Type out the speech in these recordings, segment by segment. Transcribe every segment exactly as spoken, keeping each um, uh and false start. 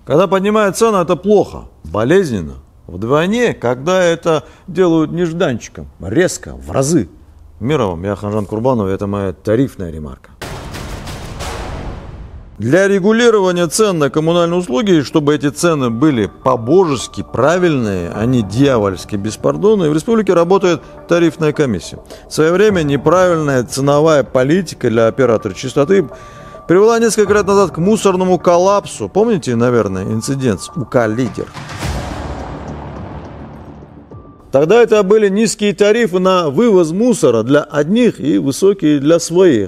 Когда поднимают цены, это плохо, болезненно. Вдвойне, когда это делают нежданчиком, резко, в разы. Мира вам, я Ханжан Курбанов, это моя тарифная ремарка. Для регулирования цен на коммунальные услуги, чтобы эти цены были по-божески правильные, а не дьявольски беспардонные, в республике работает тарифная комиссия. В свое время неправильная ценовая политика для оператора частоты привела несколько лет назад к мусорному коллапсу. Помните, наверное, инцидент с УК-лидер? Тогда это были низкие тарифы на вывоз мусора для одних и высокие для своих.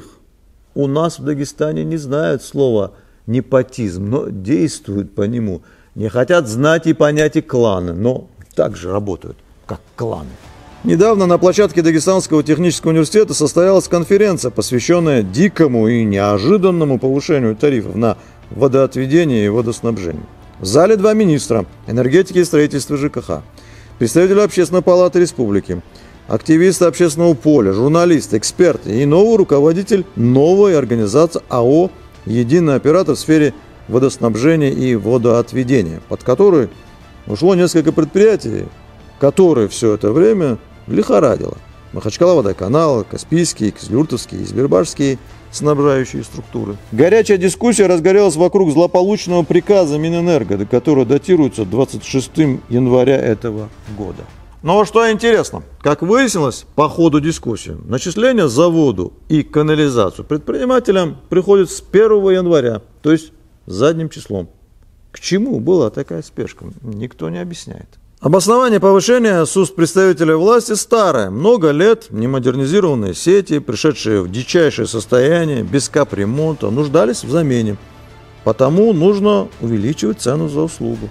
У нас в Дагестане не знают слова непотизм, но действуют по нему. Не хотят знать и понять и кланы, но также работают, как кланы. Недавно на площадке Дагестанского технического университета состоялась конференция, посвященная дикому и неожиданному повышению тарифов на водоотведение и водоснабжение. В зале два министра энергетики и строительства ЖКХ, представители Общественной палаты республики, активисты общественного поля, журналисты, эксперты и новый руководитель новой организации АО «Единый оператор в сфере водоснабжения и водоотведения», под которой ушло несколько предприятий, которые все это время лихорадило. Махачкала-Водоканал, Каспийские, Кизлюртовские и Сбербашские снабжающие структуры. Горячая дискуссия разгорелась вокруг злополучного приказа Минэнерго, который датируется двадцать шестого января этого года. Но что интересно, как выяснилось по ходу дискуссии, начисление за воду и канализацию предпринимателям приходит с первого января, то есть задним числом. К чему была такая спешка, никто не объясняет. Обоснование повышения с уст представителей власти старое. Много лет немодернизированные сети, пришедшие в дичайшее состояние, без капремонта, нуждались в замене. Потому нужно увеличивать цену за услугу.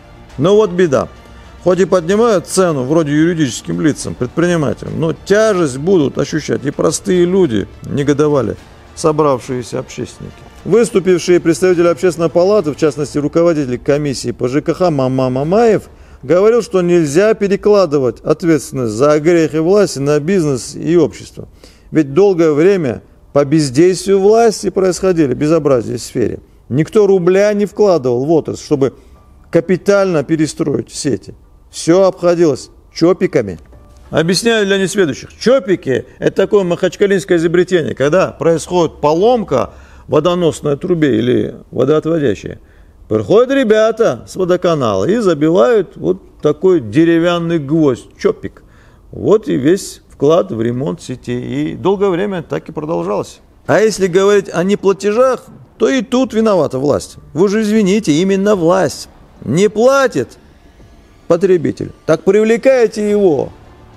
Но вот беда. Хоть и поднимают цену вроде юридическим лицам, предпринимателям, но тяжесть будут ощущать и простые люди, негодовали собравшиеся общественники. Выступившие представители общественной палаты, в частности руководитель комиссии по ЖКХ Мама Мамаев, говорил, что нельзя перекладывать ответственность за грехи власти на бизнес и общество. Ведь долгое время по бездействию власти происходили безобразия в сфере. Никто рубля не вкладывал в отрасль, чтобы капитально перестроить сети. Все обходилось чопиками. Объясняю для несведущих. Чопики – это такое махачкалинское изобретение, когда происходит поломка в водоносной трубе или водоотводящей. Приходят ребята с водоканала и забивают вот такой деревянный гвоздь, чопик. Вот и весь вклад в ремонт сети. И долгое время так и продолжалось. А если говорить о неплатежах, то и тут виновата власть. Вы же извините, именно власть не платит потребитель. Так привлекайте его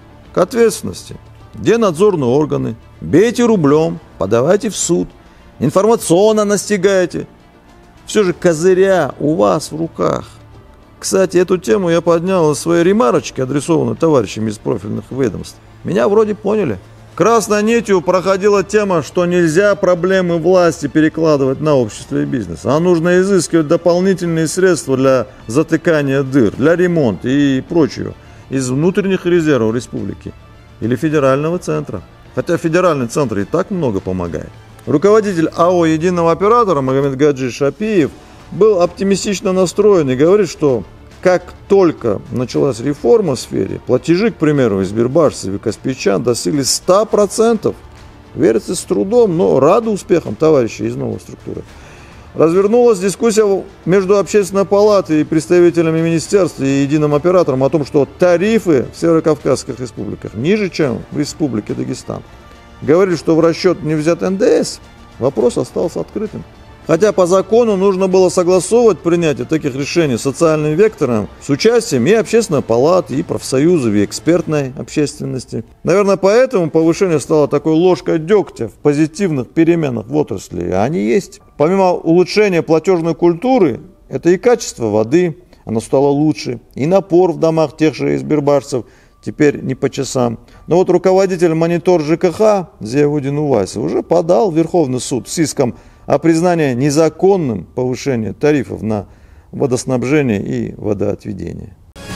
к ответственности. Где надзорные органы? Бейте рублем, подавайте в суд. Информационно настигайте. Все же козыря у вас в руках. Кстати, эту тему я поднял в своей ремарочке, адресованной товарищам из профильных ведомств. Меня вроде поняли. Красной нитью проходила тема, что нельзя проблемы власти перекладывать на общество и бизнес, а нужно изыскивать дополнительные средства для затыкания дыр, для ремонта и прочего из внутренних резервов республики или федерального центра. Хотя федеральный центр и так много помогает. Руководитель АО «Единого оператора» Магомедгаджи Шапиев был оптимистично настроен и говорит, что как только началась реформа в сфере, платежи, к примеру, из сбербашцев и каспийчан достигли ста процентов. Верится с трудом, но рады успехам товарищей из новой структуры. Развернулась дискуссия между Общественной палатой и представителями министерства и единым оператором о том, что тарифы в северокавказских республиках ниже, чем в республике Дагестан. Говорили, что в расчет не взят эн дэ эс. Вопрос остался открытым. Хотя по закону нужно было согласовывать принятие таких решений социальным вектором с участием и общественной палаты, и профсоюзов, и экспертной общественности. Наверное, поэтому повышение стало такой ложкой дегтя в позитивных переменах в отрасли. А они есть. Помимо улучшения платежной культуры, это и качество воды, оно стало лучше, и напор в домах тех же сбербашцев теперь не по часам. Но вот руководитель монитор ЖКХ Зиявудин Увайсов уже подал в Верховный суд с иском о признании незаконным повышения тарифов на водоснабжение и водоотведение.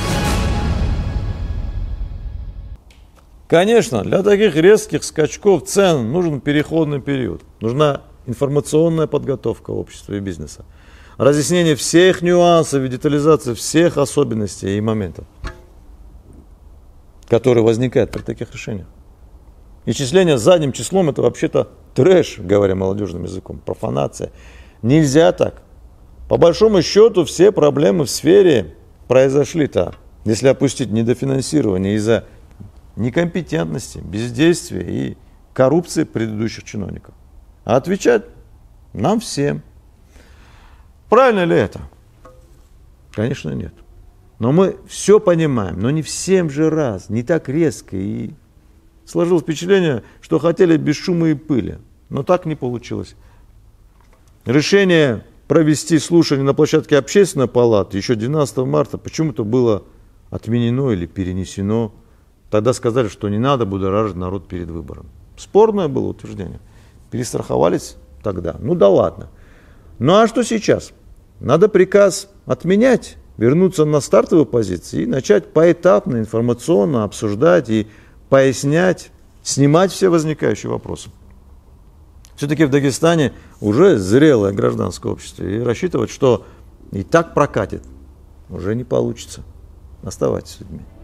Конечно, для таких резких скачков цен нужен переходный период. Нужна информационная подготовка общества и бизнеса. разъяснение всех нюансов и детализации всех особенностей и моментов, которые возникают при таких решениях. Исчисление задним числом – это вообще-то трэш, говоря молодежным языком, профанация. Нельзя так. По большому счету все проблемы в сфере произошли-то, если опустить недофинансирование из-за некомпетентности, бездействия и коррупции предыдущих чиновников. А отвечать нам всем. Правильно ли это? Конечно, нет. Но мы все понимаем, но не всем же раз, не так резко. И сложилось впечатление, что хотели без шума и пыли. Но так не получилось. Решение провести слушание на площадке общественной палаты еще двенадцатого марта почему-то было отменено или перенесено. Тогда сказали, что не надо будоражить народ перед выбором. Спорное было утверждение. Перестраховались тогда. Ну да ладно. Ну а что сейчас? Надо приказ отменять, вернуться на стартовые позиции и начать поэтапно, информационно обсуждать и пояснять, снимать все возникающие вопросы. Все-таки в Дагестане уже зрелое гражданское общество. И рассчитывать, что и так прокатит, уже не получится. Оставайтесь с людьми.